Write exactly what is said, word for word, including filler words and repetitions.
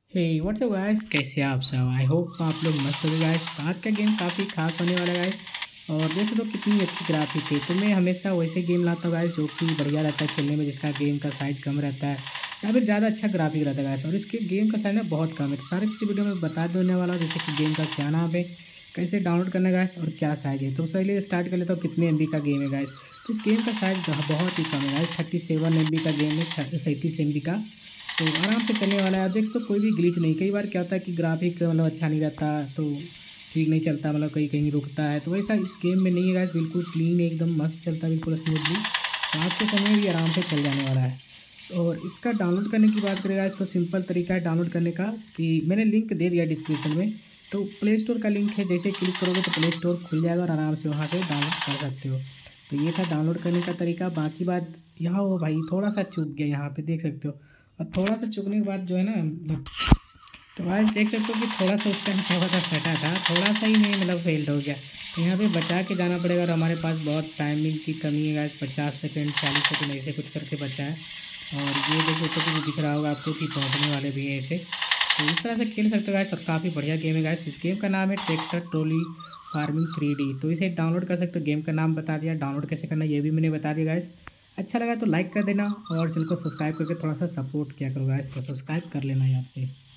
Hey what's up guys, कैसे हैं आप सब। आई होप आप लोग मस्त हो गाइस। आज का गेम काफ़ी खास होने वाला है गाइस। और देख तो कितनी अच्छी ग्राफिक है। तो मैं हमेशा वैसे गेम लाता हूँ गाइस जो कि बढ़िया रहता है खेलने में, जिसका गेम का साइज़ कम रहता है या फिर ज़्यादा अच्छा ग्राफिक रहता है गाइस। और इसके गेम का साइज़ ना बहुत कम है। तो सारी चीज़ें वीडियो में बता देने वाला हूँ, जैसे कि गेम का क्या नाम है, कैसे डाउनलोड करना है गाइस, और क्या साइज़ है। तो चलिए स्टार्ट कर लेता हूँ। कितने एम बी का गेम है गाइस। तो इस गेम का साइज़ बहुत ही कम है guys. Thirty seven M B का गेम है, सैंतीस एम बी का। तो आराम से चलने वाला है। आप देख सकते हो कोई भी ग्लिच नहीं। कई बार क्या होता है कि ग्राफिक मतलब अच्छा नहीं रहता, तो ठीक नहीं चलता, मतलब कहीं कहीं रुकता है। तो वैसा इस गेम में नहीं है गाइस। बिल्कुल क्लीन एकदम मस्त चलता है, बिल्कुल स्मूथली। तो आपके फ़ोन में भी आराम से चल जाने वाला है। और इसका डाउनलोड करने की बात करें गाइस, तो सिंपल तरीका है डाउनलोड करने का कि मैंने लिंक दे दिया डिस्क्रिप्शन में। तो प्ले स्टोर का लिंक है, जैसे क्लिक करोगे तो प्ले स्टोर खुल जाएगा और आराम से वहाँ से डाउनलोड कर सकते हो। तो ये था डाउनलोड करने का तरीका। बाकी बात यहाँ हो भाई, थोड़ा सा चूक गया, यहाँ पे देख सकते हो। और थोड़ा सा चुकने के बाद जो है ना, मतलब तो आज देख सकते हो कि थोड़ा सा उस टाइम क्या हुआ था, सटा था थोड़ा सा ही, नहीं मतलब फेल्ड हो गया। तो यहाँ पे बचा के जाना पड़ेगा। और हमारे पास बहुत टाइमिंग की कमी है गाइस, पचास सेकंड चालीस सेकंड ऐसे कुछ करके बचा है। और ये देख सकते हो कि दिख रहा होगा आपको कि पहुँचने वाले भी हैं ऐसे। तो इस तरह से खेल सकते हो गाइस। और काफ़ी बढ़िया गेम है गाइस। इस गेम का नाम है tractor trolley farming three D. तो इसे डाउनलोड कर सकते हो। गेम का नाम बता दिया, डाउनलोड कैसे करना ये भी मैंने बता दिया गाइस। अच्छा लगा तो लाइक कर देना और चैनल को सब्सक्राइब करके थोड़ा सा सपोर्ट किया करो गाइस। तो सब्सक्राइब कर लेना याद से।